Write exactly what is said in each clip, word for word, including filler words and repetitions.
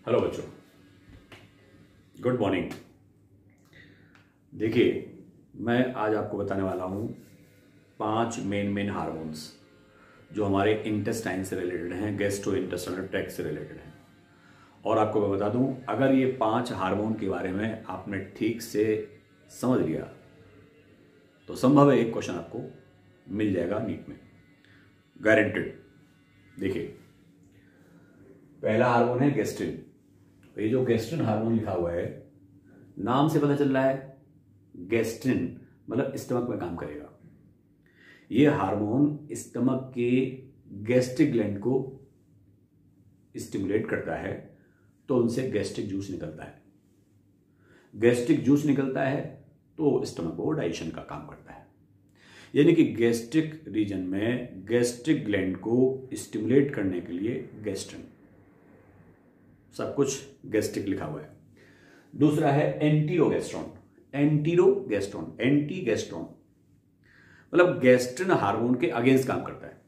Hello बच्चों, good morning. देखिए, मैं आज आपको बताने वाला हूँ पांच मेन मेन हार्मोन्स जो हमारे इंटेस्टाइन से रिलेटेड हैं, गैस्ट्रो इंटेस्टाइनल ट्रैक्ट से रिलेटेड हैं। और आपको मैं बता दूं, अगर ये पांच हार्मोन के बारे में आपने ठीक से समझ लिया तो संभव है एक क्वेश्चन आपको मिल जाएगा नीट में, गारंटेड। देखिए, पहला हार्मोन है गैस्ट्रिन। ये जो गैस्ट्रिन हार्मोन लिखा हुआ है, नाम से पता चल रहा है गैस्ट्रिन मतलब स्टमक में काम करेगा। ये हार्मोन स्टमक के गैस्ट्रिक ग्लैंड को स्टिमुलेट करता है, तो उनसे गैस्ट्रिक जूस निकलता है। गैस्ट्रिक जूस निकलता है तो स्टमक को डाइजेशन का काम करता है। यानी कि गैस्ट्रिक रीजन में गैस्ट्रिक ग्लैंड को स्टिमुलेट करने के लिए गैस्ट्रिन, सब कुछ गैस्ट्रिक लिखा हुआ है। दूसरा है एंटीरोगेस्ट्रॉन। एंटीरोगेस्ट्रॉन, एंटी गैस्ट्रॉन मतलब गैस्ट्रिन हार्मोन के अगेंस्ट काम करता है।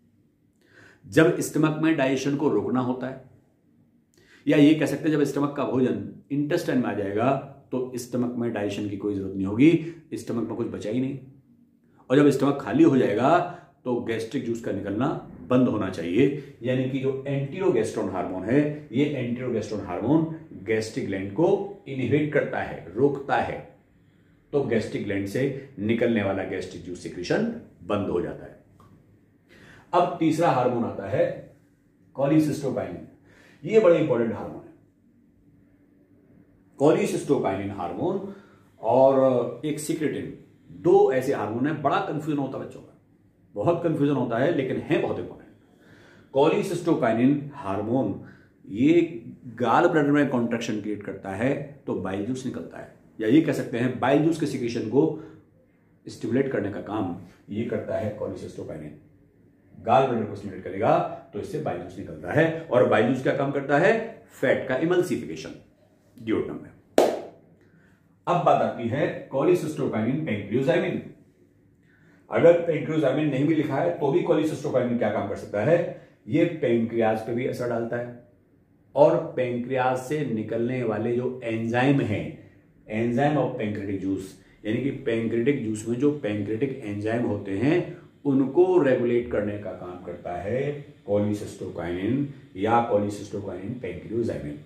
जब स्टमक में डाइजेशन को रोकना होता है, या ये कह सकते हैं जब स्टमक का भोजन इंटेस्टाइन में आ जाएगा तो स्टमक में डाइजेशन की कोई जरूरत नहीं होगी, स्टमक में कुछ बचा ही नहीं। और जब स्टमक खाली हो जाएगा तो गैस्ट्रिक जूस का निकलना बंद होना चाहिए। यानी कि जो एंटीरोगेस्ट्रॉन हार्मोन है, ये एंटीरोगेस्ट्रॉन हार्मोन गैस्ट्रिक ग्लैंड को इनहिबिट करता है, रोकता है, तो गैस्ट्रिक ग्लैंड से निकलने वाला गैस्ट्रिक जूस सिक्रीशन बंद हो जाता है। अब तीसरा हार्मोन आता है कोलिसिस्टोकाइनिन। ये बड़ा इंपॉर्टेंट हार्मोन है, कोलिसिस्टोकाइनिन हार्मोन और एक सिक्रेटिन, दो ऐसे हार्मोन है। बड़ा कंफ्यूजन होता है बच्चों का, बहुत कंफ्यूजन होता है, लेकिन है बहुत इंपॉर्टेंट। कोलिसिस्टोकाइनिन हार्मोन ये गाल ब्लैडर में कॉन्ट्रैक्शन क्रिएट करता है तो बाइल जूस निकलता है, या ये कह सकते हैं बाइल जूस के सिक्रीशन को स्टिमुलेट करने का काम ये करता है कोलिसिस्टोकाइनिन। गाल ब्लैडर को स्टिमुलेट करेगा तो इससे बाइल जूस निकलता है, और बाइल जूस क्या काम करता है? फैट का इमल्सिफिकेशन, डिओडनम में। अब बात आती है कोलिसिस्टोकाइनिन पैंक्रियोजाइमिन। अगर पैंक्रियोजाइमिन नहीं भी लिखा है तो भी कोलिसिस्टोकाइनिन क्या काम कर सकता है? ये पैंक्रियाज पे भी असर डालता है, और पैंक्रियाज से निकलने वाले जो एंजाइम हैं, एंजाइम ऑफ पैंक्रेटिक जूस, यानी कि पैंक्रेटिक जूस में जो पैंक्रेटिक एंजाइम होते हैं उनको रेगुलेट करने का काम करता है कोलिसिस्टोकाइनिन या कोलिसिस्टोकाइनिन पैंक्रियोजाइमिन।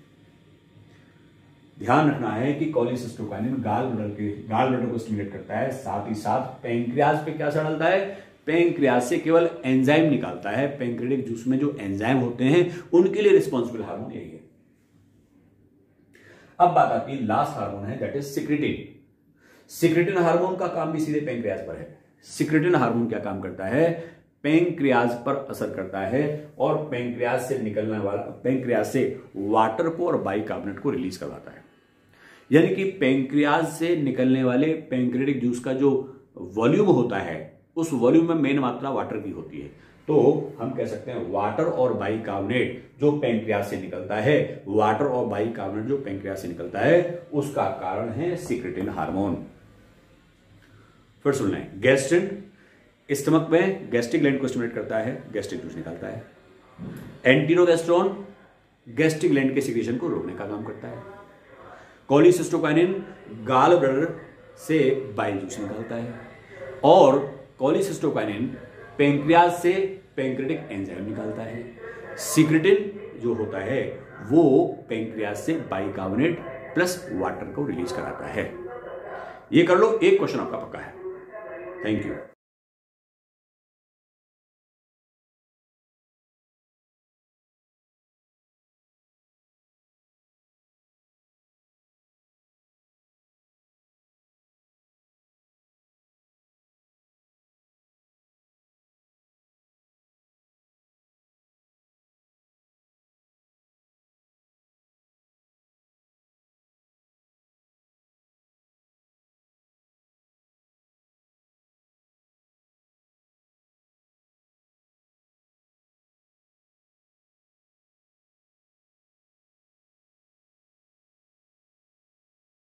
ध्यान रखना है कि कोलिसिस्टोकाइनिन गाल ब्लैडर के गाल ब्लैडर को स्टिमुलेट करता है, साथ ही साथ पैंक्रियाज पे क्या असर डालता है? पैंक्रियाज से केवल एंजाइम निकालता है। पैंक्रेटिक जूस में जो एंजाइम होते हैं उनके लिए रिस्पॉन्सिबल हार्मोन यही है। अब बात आती है लास्ट हार्मोन है, that is secretin. Secretin hormone का काम भी सीधे पैंक्रियाज पर है। सिक्रेटिन हार्मोन क्या काम करता है? पैंक्रियाज पर असर करता है, और पैंक्रियाज से निकलने वाला पैंक्रियाज से वाटर को और बाइकार्बोनेट को रिलीज करवाता है। यानी कि पैंक्रियाज से निकलने वाले पैंक्रेटिक जूस का जो वॉल्यूम होता है, उस वॉल्यूम में मेन मात्रा वाटर की होती है। तो हम कह सकते हैं वाटर और बाइकार्बोनेट जो पैंक्रियाज से निकलता है, वाटर और बाइकार्बोनेट जो पैंक्रियाज से निकलता है, उसका कारण है सिक्रेटिन हार्मोन। फिर सुन लें, गैस्ट्रिन स्टमक में गैस्ट्रिक ग्लैंड को स्टिमुलेट करता है, गैस्ट्रिक जूस निकालता है। एंटीरोगेस्ट्रॉन गैस्ट्रिक ग्लैंड के सिक्रीशन को रोकने का काम करता है। कोलिसिस्टोकाइनिन गाल ब्लैडर से बाइल जूस निकालता है, और कोलिसिस्टोकाइनिन पैंक्रियाज से पैंक्रेटिक एंजाइम निकालता है। सिक्रेटिन जो होता है वो पैंक्रियाज से बाइकार्बोनेट प्लस वाटर को रिलीज कराता है। ये कर लो, एक क्वेश्चन आपका पक्का है। Thank you.